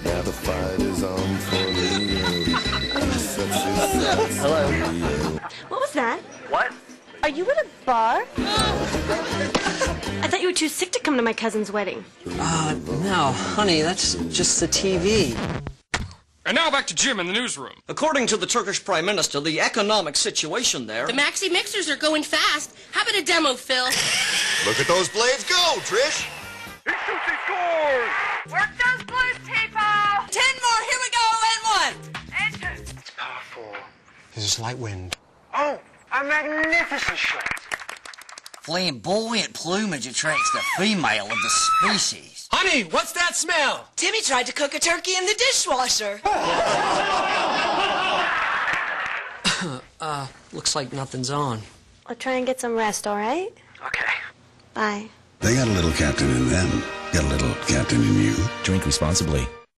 Now the fight is on for Leo. Hello. What was that? What? Are you at a bar? I thought you were too sick to come to my cousin's wedding. No, honey, that's just the TV. And now back to Jim in the newsroom. According to the Turkish Prime Minister, the economic situation there... The Maxi Mixers are going fast. How about a demo, Phil? Look at those blades go, Trish! He shoots, he scores! Work those blues, people! 10 more, here we go, and 1. And 2. It's powerful. There's a slight wind. Oh, a magnificent shot. Flamboyant plumage attracts the female of the species. Honey, what's that smell? Timmy tried to cook a turkey in the dishwasher. Looks like nothing's on. I'll try and get some rest, all right? Okay. Bye. They got a little captain in them. Got a little captain in you. Drink responsibly.